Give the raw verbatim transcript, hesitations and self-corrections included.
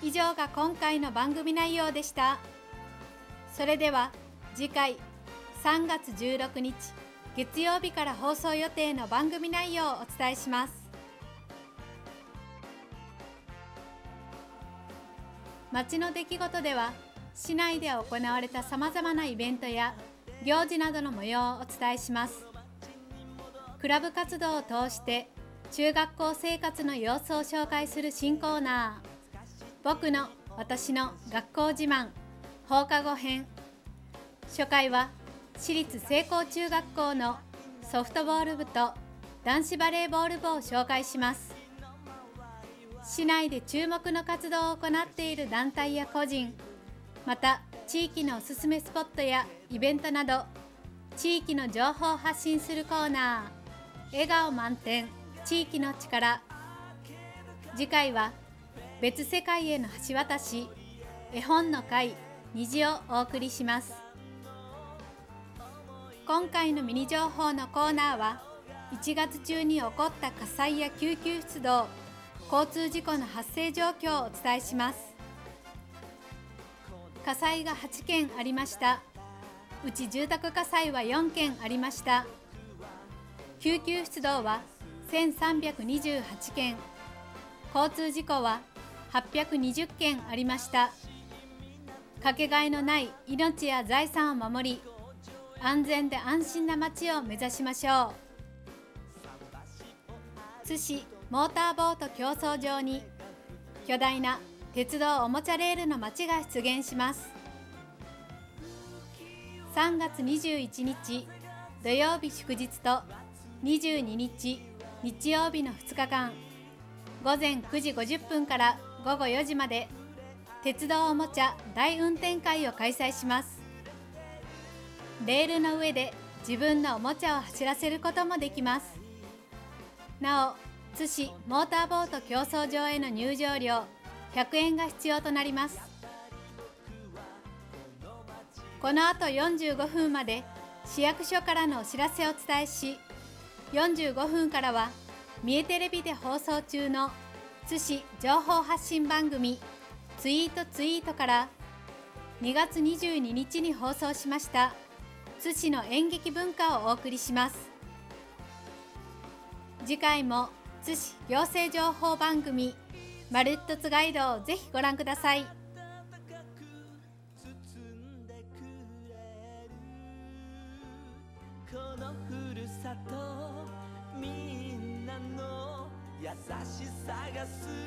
以上が今回の番組内容でした。それでは次回さんがつじゅうろくにち月曜日から放送予定の番組内容をお伝えします。町の出来事では、市内で行われたさまざまなイベントや行事などの模様をお伝えします。クラブ活動を通して中学校生活の様子を紹介する新コーナー、僕の私の学校自慢放課後編。初回は私立成功中学校のソフトボール部と男子バレーボール部を紹介します。市内で注目の活動を行っている団体や個人、また地域のおすすめスポットやイベントなど、地域の情報を発信するコーナー、笑顔満点地域の力。次回は別世界への橋渡し、絵本の会虹をお送りします。今回のミニ情報のコーナーは、いちがつ中に起こった火災や救急出動、交通事故の発生状況をお伝えします。火災がはちけんありました。うち住宅火災はよんけんありました。救急出動はせんさんびゃくにじゅうはちけん、交通事故ははっぴゃくにじゅっけんありました。かけがえのない命や財産を守り、安全で安心な街を目指しましょう。津市モーターボート競争場に巨大な鉄道おもちゃレールの街が出現します。さんがつにじゅういちにち土曜日祝日とにじゅうににち日曜日のふつかかん、ごぜんくじごじゅっぷんからごごよじまで鉄道おもちゃ大運転会を開催します。レールの上で自分のおもちゃを走らせることもできます。なお、津市モーターボート競争場への入場料ひゃくえんが必要となります。この後よんじゅうごふんまで市役所からのお知らせをお伝えし、よんじゅうごふんからは三重テレビで放送中の津市情報発信番組ツイートツイートからにがつにじゅうににちに放送しました津市の演劇文化をお送りします。次回も津市行政情報番組まるっと津ガイドをぜひご覧ください。 このふるさとみんなの優しさがす